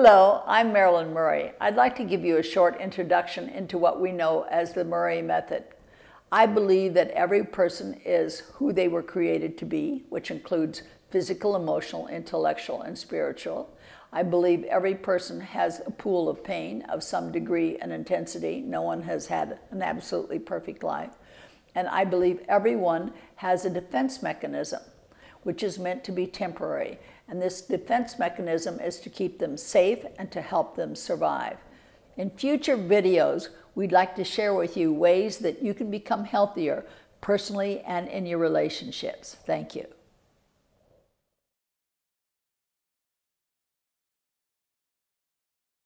Hello, I'm Marilyn Murray. I'd like to give you a short introduction into what we know as the Murray Method. I believe that every person is who they were created to be, which includes physical, emotional, intellectual, and spiritual. I believe every person has a pool of pain of some degree and intensity. No one has had an absolutely perfect life. And I believe everyone has a defense mechanism, which is meant to be temporary. And this defense mechanism is to keep them safe and to help them survive. In future videos, we'd like to share with you ways that you can become healthier personally and in your relationships. Thank you.